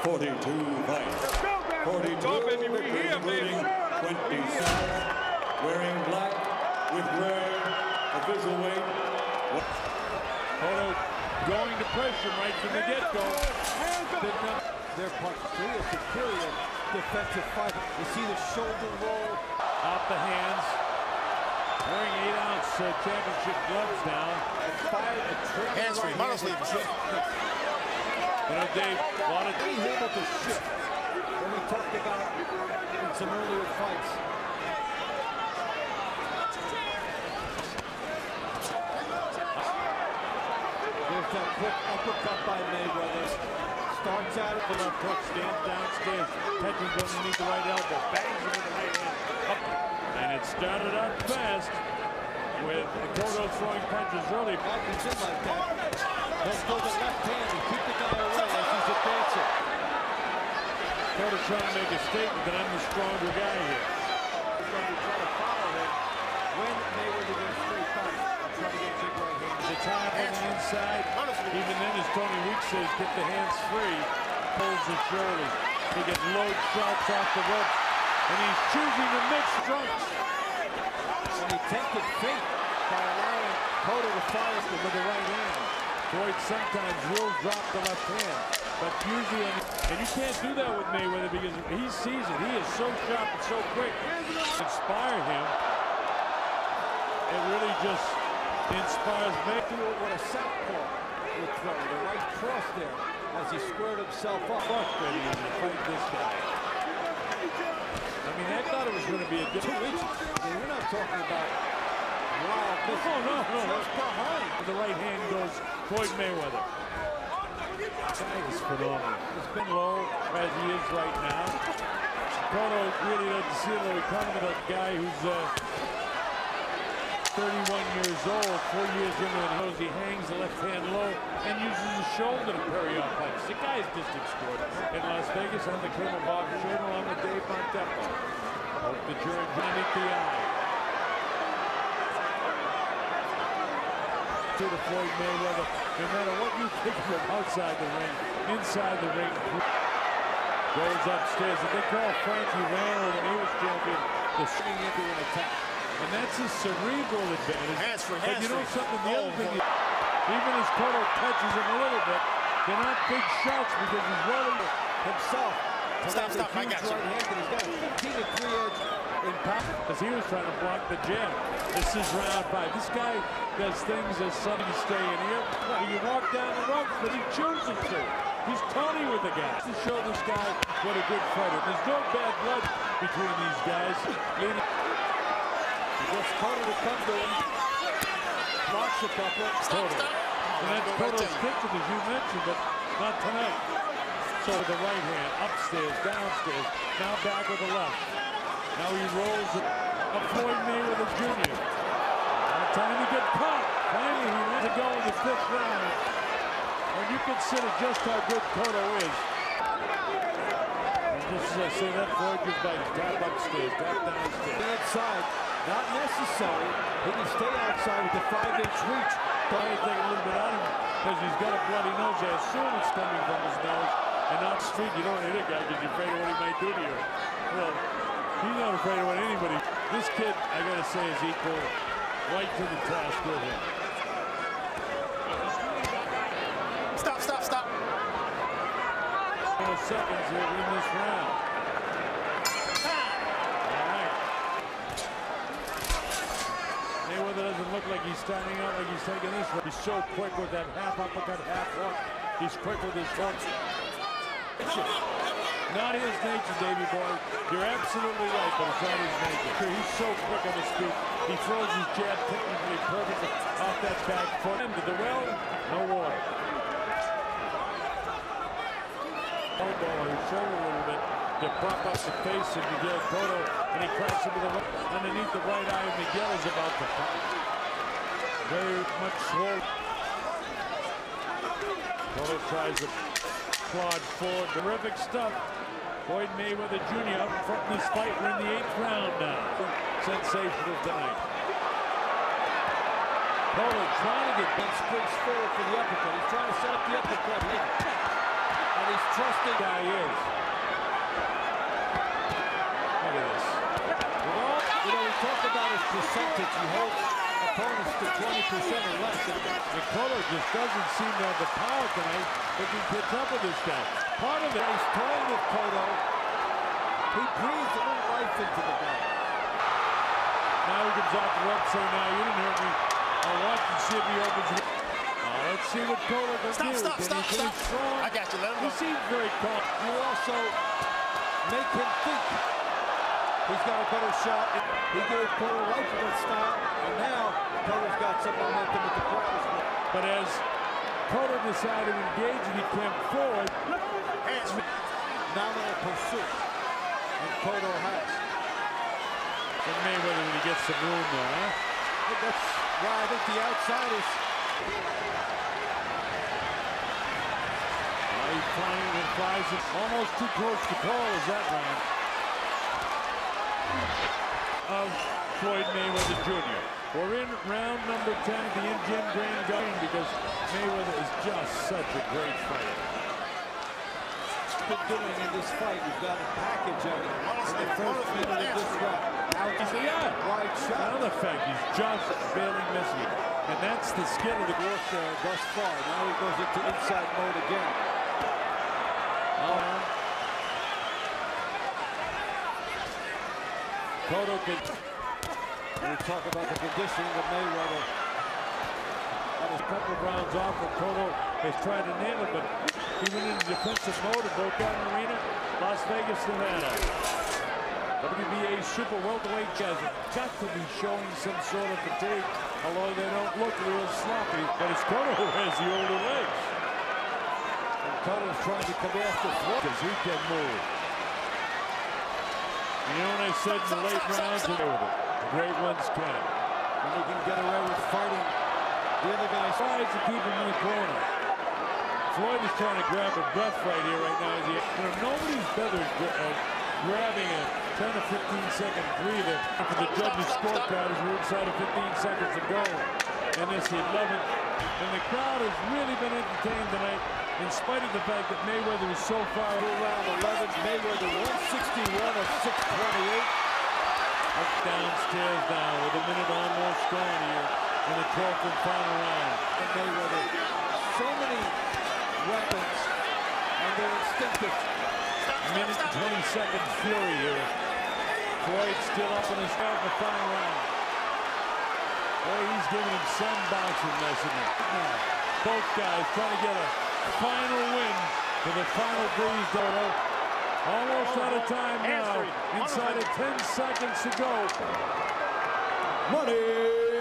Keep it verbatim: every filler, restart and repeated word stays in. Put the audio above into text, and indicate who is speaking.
Speaker 1: forty-two fights. forty-two victories, including twenty-seven wearing black with gray official weight.
Speaker 2: Cotto going to pressure right from the get-go.
Speaker 3: Their punch, really a superior defensive fight. You see the shoulder roll.
Speaker 2: Off the hands. Wearing eight ounce uh, championship gloves now.
Speaker 3: And fired a trick.
Speaker 4: Hands free, manos libres.
Speaker 2: You know, Dave, a lot of...
Speaker 3: He's able to shift. When we talked about in some earlier fights. There's that quick uppercut by Mayweather. Starts out at the left hook, stands downstairs, catches underneath the right elbow, bangs him with the right hand. Up.
Speaker 2: And it started out fast with Cotto throwing punches early.
Speaker 3: Happens in like that. Let's go the left hand and keep the guy away as he's advancing.
Speaker 2: Cotto trying to make a statement that I'm the stronger guy here.
Speaker 3: He's going to try to follow him when Mayweather gets straight back. Trying to get big right hand.
Speaker 2: The time on the inside. Even then, as Tony Weeks says, get the hands free. Pulls the shoulders. He gets low shots off the ropes. And he's choosing to mix strikes.
Speaker 3: And he tempted fate by allowing Cotto to fire him with the right hand.
Speaker 2: Floyd sometimes will drop the left hand. But usually, and you can't do that with Mayweather because he sees it. He is so sharp and so quick. Inspire him. It really just inspires me.
Speaker 3: Do it with a southpaw would throw. The right cross there as he squared himself up.
Speaker 2: Frustrating to fight this guy. I mean, I thought it was going to be a good
Speaker 3: two inches. I mean, we're not talking about wild.
Speaker 2: No, no, no.
Speaker 3: Just behind.
Speaker 2: The right hand goes Floyd Mayweather. This guy is phenomenal. It's been low as he is right now. Cotto really doesn't see it. We're coming to a guy who's uh, thirty-one years old, four years younger than he is. He hangs the left hand low and uses his shoulder to parry off punches. The guy is just extraordinary. In Las Vegas, I'm the Colonel Bob Shane along with Dave Montempo. Hope the jury beneath the eye. To the Floyd Mayweather, no matter what you think of him outside the ring, inside the ring, goes upstairs. And they call Frankie Randall when he was champion the swing into an attack. And that's his cerebral advantage.
Speaker 4: Hands for
Speaker 2: but
Speaker 4: hands
Speaker 2: you know
Speaker 4: for
Speaker 2: something, the
Speaker 4: oh,
Speaker 2: other thing
Speaker 4: boy.
Speaker 2: is, even as Cotto touches him a little bit, they're not big shots because he's running
Speaker 3: himself.
Speaker 4: Stop, stop, I got you.
Speaker 3: Right hand, and he's got a fifteen to three edge in power.
Speaker 2: Because he was trying to block the jab. This is round five. This guy does things as somebody stay in here. You walk down the ropes, but he chooses to. He's Tony with the guy. To show this guy what a good fighter. There's no bad blood between these guys. Leading
Speaker 3: He gets Cotto to come to him. Blocks a couple.
Speaker 4: Stop, stop.
Speaker 2: And that's Cotto's kitchen, as you mentioned, but not tonight. So with the right hand, upstairs, downstairs, now back with the left. Now he rolls it up Floyd Mayweather Junior Now time to get caught. Finally, he let it go in the fifth round. And you consider just how good Cotto is. And just as I say that, Floyd just by tap upstairs, tap downstairs.
Speaker 3: Inside, not necessary. He can stay outside with the five-inch reach.
Speaker 2: Trying to take a little bit out of him because he's got a bloody nose. I assume it's coming from his nose and not street. You don't want to hit a guy because you're afraid of what he might do to you. Well, he's not afraid of what anybody. This kid, I gotta say, is equal right to the task with him.
Speaker 4: Stop, stop, stop.
Speaker 2: Couple seconds here in this round. All right. Mayweather doesn't look like he's standing out like he's taking this one. He's so quick with that half uppercut, half hook. He's quick with his hook. Not his nature, Davey boy. You're absolutely right, but it's not his nature. He's so quick on his feet. He throws his jab technically perfectly off that back foot. Into the well, no water. Elbow on his shoulder a little bit to prop up the face of Miguel Cotto, and he cracks him with the right underneath the right eye. Miguel is about to pop. Very much slow. Cotto tries to plod forward. Terrific stuff. Floyd Mayweather Junior up front in this fight. We're in the eighth round now. Sensational tonight. Cotto trying to get Ben Springs forward for the uppercut. He's trying to set up the uppercut. And he
Speaker 3: mistrusting guy is. Look at this. Well, you know, we talked about his percentage. He holds opponents to twenty percent or less.
Speaker 2: And Cotto just doesn't seem to have the power tonight that can catch up with this guy.
Speaker 3: Part of it, he's toying with Cotto. He breathes a little life into the guy.
Speaker 2: Now he comes off the rope saying, now you didn't hurt me. I'll watch and see if he opens it. Now let's see what Cotto can
Speaker 4: Stop,
Speaker 2: do.
Speaker 4: stop,
Speaker 2: Can
Speaker 4: stop,
Speaker 2: he
Speaker 4: stop.
Speaker 2: finish strong?
Speaker 4: I got you. Let him
Speaker 2: He
Speaker 4: go.
Speaker 2: seems very calm.
Speaker 3: You also make him think he's got a better shot. He gave Cotto Lightfoot style, and now Cotto's got some momentum with the crowd as well.
Speaker 2: But as Cotto decided to engage and he came forward,
Speaker 3: Nominal pursuit, and Cotto has.
Speaker 2: and Mayweather when he gets some room there, huh?
Speaker 3: But that's why I think the outsiders.
Speaker 2: Now he flying and flies it almost too close to Paul as that round of Floyd Mayweather Junior We're in round number ten of the Indian Grand Garden because Mayweather is just such a great fighter.
Speaker 3: Been doing in this fight, you've got a package of it in the first minute of this round. Out to the
Speaker 2: Yeah.
Speaker 3: wide shot.
Speaker 2: Another fact, he's just barely missing it. And that's the skill of the
Speaker 3: Work there thus far. Now he goes into inside mode again.
Speaker 2: arm. Cotto can.
Speaker 3: We talk about the conditioning of Mayweather.
Speaker 2: Got a couple of rounds off, and Cotto has tried to nail it, but he went into defensive mode at Boca Arena, Las Vegas, Nevada. W B A super welterweight guys have got to be showing some sort of fatigue, although they don't look real sloppy. But it's Cotto who has the older legs.
Speaker 3: And Cotto's trying to come off the floor.
Speaker 2: Because he can move. You know what I said in the late rounds? With it. The great ones can.
Speaker 3: And he can get away with fighting the other guy.
Speaker 2: Tries to keep him in the corner. Floyd is trying to grab a breath right here, right now. As he, you know, nobody's better uh, grabbing a ten to fifteen second breather for the judges' scorecard as we're inside of fifteen seconds to go. And this eleventh. And the crowd has really been entertained tonight, in spite of the fact that Mayweather is so far.
Speaker 3: Round eleven, Mayweather one sixty-one of six twenty-eight.
Speaker 2: Up downstairs now with a minute almost gone here in the twelfth and final round.
Speaker 3: And Mayweather, so many weapons, and they're instinctive.
Speaker 2: Minute and twenty seconds fury here. Floyd still up in his head in the final round. Boy, he's giving him some boxing lesson now. Both guys trying to get a final win for the final breeze dodo. Almost out of time now. Inside of ten seconds to go.
Speaker 1: Money